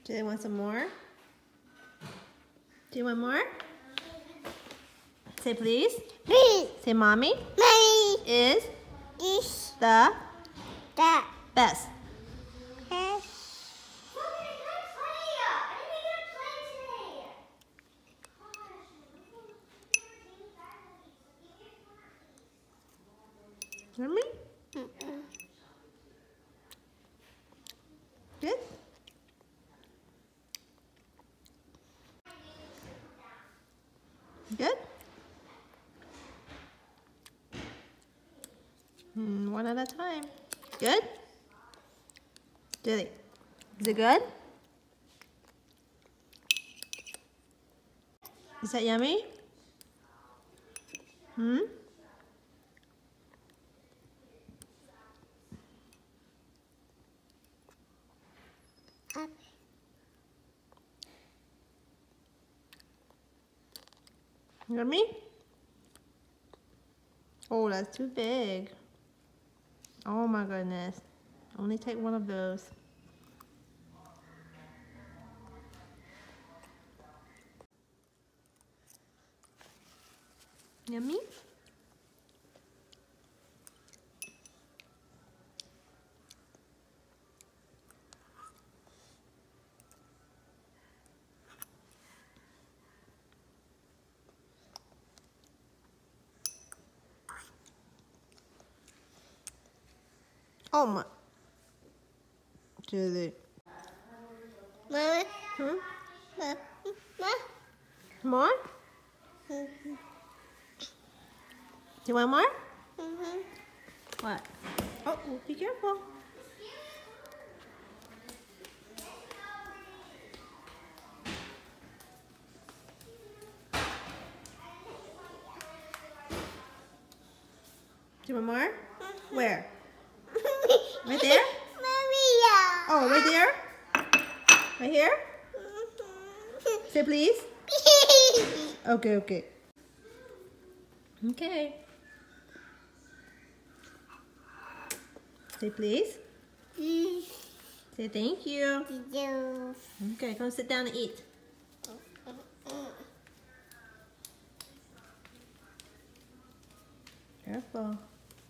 Do they want some more? Do you want more? Say please. Please. Say mommy. Mommy Is is the the best. best. Hear me? Good? Good? One at a time. Good? Dilly. Is it good? Is that yummy? Hmm? Yummy? Oh, that's too big. Oh my goodness. Only take one of those. Yummy? Oh my. Julie. Mama. Hmm? Mama. More? Do you want more? What? Oh, be careful. Do you want more? Where? Right there? Maria. Oh, right there? Right here? Say please. Okay, okay. Okay. Say please. Say thank you. Okay, come sit down and eat. Careful.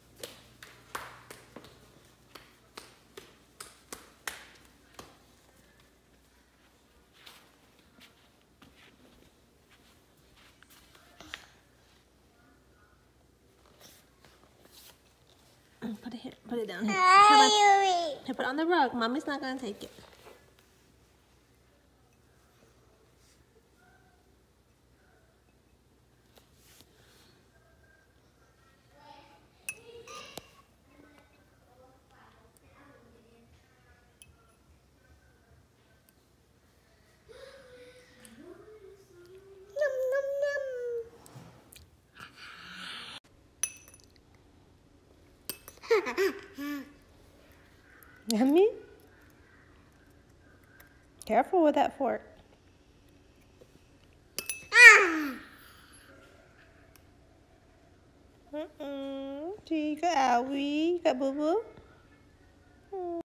Put it here. Put it down here. Here, put it on the rug. Mommy's not gonna take it. Yummy? Careful with that fork. See, you got Owie, you got Boo Boo.